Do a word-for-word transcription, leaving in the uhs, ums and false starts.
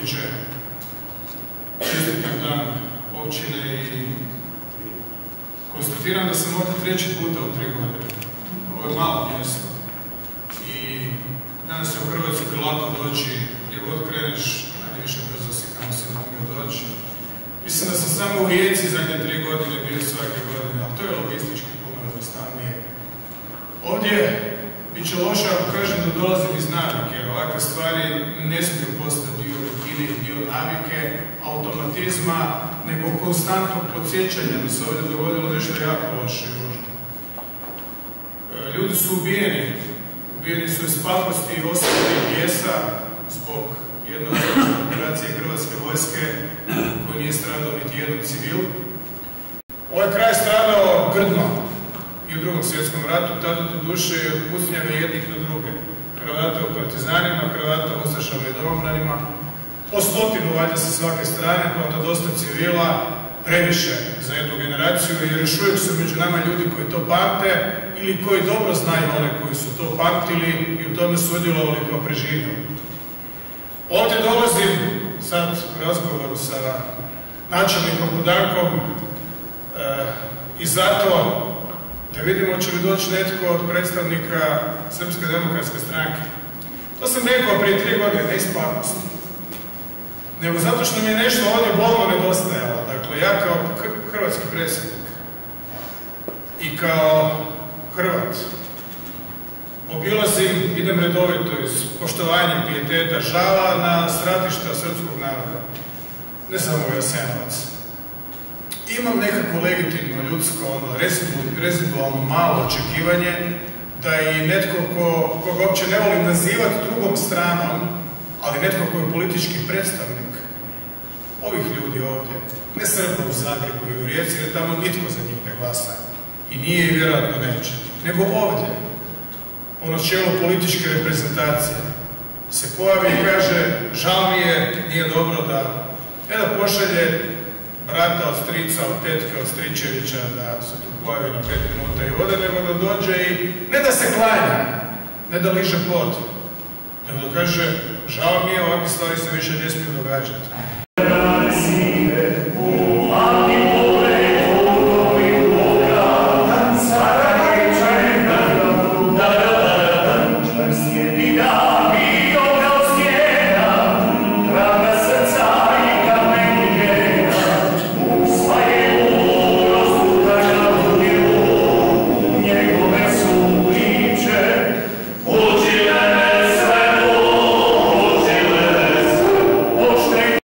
predsjedniče. Čestitam dan općine i konstatiram da sam ovdje treći puta u tri godine. Ovo je malo mjesto i danas je u Hrvatskoj lako doći gdje god kreneš, najde više brzo si kamo se mogao doći. Mislim da sam samo u Rijeci zadnje tri godine bio svake godine, ali to je logistički puno jednostavnije. Ovdje bit će loše ako kažem da dolazim iz navike, jer ovakve stvari ne smiju postati dio rutine, dio navike, automatizma, nego konstantnog podsjećanja da se ovdje dogodilo nešto jako loše i ružno. Ljudi su ubijeni, ubijeni su iz pakosti i osvete i bijesa zbog jedne od operacije Hrvatske vojske koji nije stradao niti jedan civil. Ovaj kraj je stradao grdno i u drugom svjetskom ratu, tada do duše i od pucnjave jednih do druge. Hrvata u partizanima, Hrvata u ustašama i domobranima, po stotinu valjda sa svake strane, pa onda dosta civila, previše za jednu generaciju, jer još uvijek su među nama ljudi koji to pamte ili koji dobro znaju one koji su to pamtili i u tome sudjelovali kao preživjeli. Ovdje dolazim sad u razgovoru sa načelnikom Budankom e, i zato da vidimo će li doći netko od predstavnika Srpske demokratske stranke. To sam rekao prije tri godine, ne iz pakosti, nego zato što mi je nešto ovdje bolno nedostajalo. Dakle, ja kao hrvatski predsjednik i kao Hrvat obilazim, idem redovito iz poštovanja pijeteta žala na stratišta srpskog naroda, ne samo u Jasenovac. Imam nekako legitimno ljudsko, ono, rezidualno malo očekivanje da i netko ko, koga uopće ne volim nazivati drugom stranom, ali netko ko je politički predstavnik ovih ljudi ovdje, ne Srba u Zagrebu i u Rijeci, jer tamo nitko za njih ne glasa i nije i vjerojatno neće, nego ovdje, po načelu političke reprezentacije, se pojavi i kaže, žao mi je, nije dobro da, ne da pošalje brata od strica, od tetke, od stričevića da se tu pojavi na pet minuta i ode, nego da dođe i ne da se klanja, ne da liže pot, nego da kaže, žao mi je, ovakve stvari se više ne smiju događati.